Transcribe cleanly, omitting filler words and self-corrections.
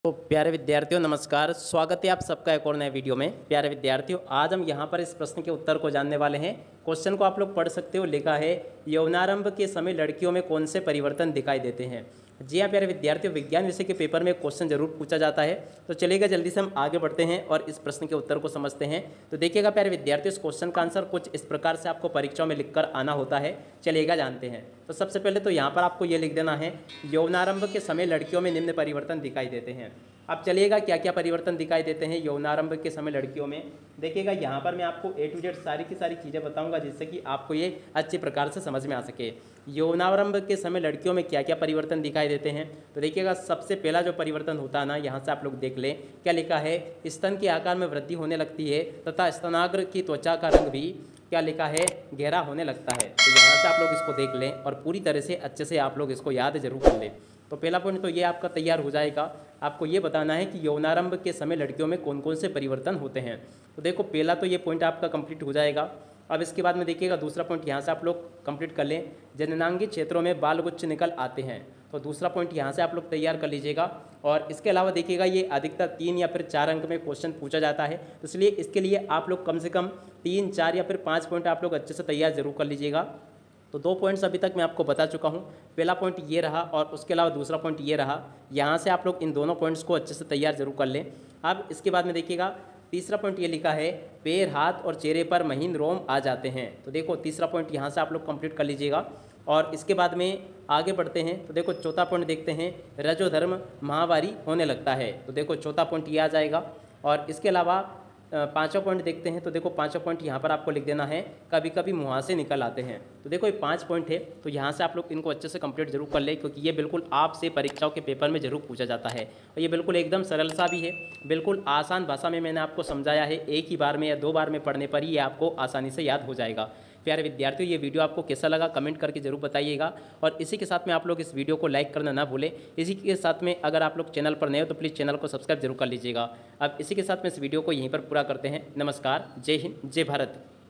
तो प्यारे विद्यार्थियों नमस्कार, स्वागत है आप सबका एक और नए वीडियो में। प्यारे विद्यार्थियों, आज हम यहाँ पर इस प्रश्न के उत्तर को जानने वाले हैं। क्वेश्चन को आप लोग पढ़ सकते हो। लिखा है यौवनारंभ के समय लड़कियों में कौन से परिवर्तन दिखाई देते हैं। जी हाँ प्यारे विद्यार्थियों, विज्ञान विषय के पेपर में क्वेश्चन जरूर पूछा जाता है। तो चलिएगा जल्दी से हम आगे बढ़ते हैं और इस प्रश्न के उत्तर को समझते हैं। तो देखिएगा प्यारे विद्यार्थियों, इस क्वेश्चन का आंसर कुछ इस प्रकार से आपको परीक्षाओं में लिखकर आना होता है। चलिएगा जानते हैं। तो सबसे पहले तो यहाँ पर आपको ये लिख देना है, यौवनारंभ के समय लड़कियों में निम्न परिवर्तन दिखाई देते हैं। अब चलिएगा क्या क्या परिवर्तन दिखाई देते हैं यौवनारंभ के समय लड़कियों में। देखिएगा यहाँ पर मैं आपको A to Z सारी की सारी चीज़ें बताऊंगा, जिससे कि आपको ये अच्छे प्रकार से समझ में आ सके। यौवनारंभ के समय लड़कियों में क्या क्या परिवर्तन दिखाई देते हैं। तो देखिएगा सबसे पहला जो परिवर्तन होता है ना, यहाँ से आप लोग देख लें क्या लिखा है, स्तन के आकार में वृद्धि होने लगती है तथा स्तनाग्र की त्वचा का रंग भी क्या लिखा है, गहरा होने लगता है। तो यहाँ से आप लोग इसको देख लें और पूरी तरह से अच्छे से आप लोग इसको याद जरूर कर लें। तो पहला पॉइंट तो ये आपका तैयार हो जाएगा। आपको ये बताना है कि यौवनारंभ के समय लड़कियों में कौन कौन से परिवर्तन होते हैं। तो देखो पहला तो ये पॉइंट आपका कंप्लीट हो जाएगा। अब इसके बाद में देखिएगा दूसरा पॉइंट यहाँ से आप लोग कंप्लीट कर लें, जननांगी क्षेत्रों में बालगुच्छ निकल आते हैं। तो दूसरा पॉइंट यहाँ से आप लोग तैयार कर लीजिएगा। और इसके अलावा देखिएगा ये अधिकतर 3 या फिर 4 अंक में क्वेश्चन पूछा जाता है, तो इसलिए इसके लिए आप लोग कम से कम 3, 4 या फिर 5 पॉइंट आप लोग अच्छे से तैयार जरूर कर लीजिएगा। तो 2 पॉइंट्स अभी तक मैं आपको बता चुका हूँ। पहला पॉइंट ये रहा और उसके अलावा दूसरा पॉइंट ये रहा। यहाँ से आप लोग इन दोनों पॉइंट्स को अच्छे से तैयार जरूर कर लें। अब इसके बाद में देखिएगा तीसरा पॉइंट ये लिखा है, पैर, हाथ और चेहरे पर महीन रोम आ जाते हैं। तो देखो तीसरा पॉइंट यहाँ से आप लोग कंप्लीट कर लीजिएगा। और इसके बाद में आगे बढ़ते हैं। तो देखो चौथा पॉइंट देखते हैं, रजोधर्म माहवारी होने लगता है। तो देखो चौथा पॉइंट ये आ जाएगा। और इसके अलावा पांचवा पॉइंट देखते हैं। तो देखो पांचवा पॉइंट यहाँ पर आपको लिख देना है, कभी कभी मुहासे निकल आते हैं। तो देखो ये 5 पॉइंट है, तो यहाँ से आप लोग इनको अच्छे से कंप्लीट जरूर कर ले, क्योंकि ये बिल्कुल आपसे परीक्षाओं के पेपर में जरूर पूछा जाता है। और ये बिल्कुल एकदम सरल सा भी है, बिल्कुल आसान भाषा में मैंने आपको समझाया है। एक ही बार में या 2 बार में पढ़ने पर ही ये आपको आसानी से याद हो जाएगा। प्यारे विद्यार्थियों, ये वीडियो आपको कैसा लगा कमेंट करके जरूर बताइएगा। और इसी के साथ में आप लोग इस वीडियो को लाइक करना ना भूलें। इसी के साथ में अगर आप लोग चैनल पर नए हो तो प्लीज़ चैनल को सब्सक्राइब जरूर कर लीजिएगा। अब इसी के साथ में इस वीडियो को यहीं पर पूरा करते हैं। नमस्कार, जय हिंद, जय भारत।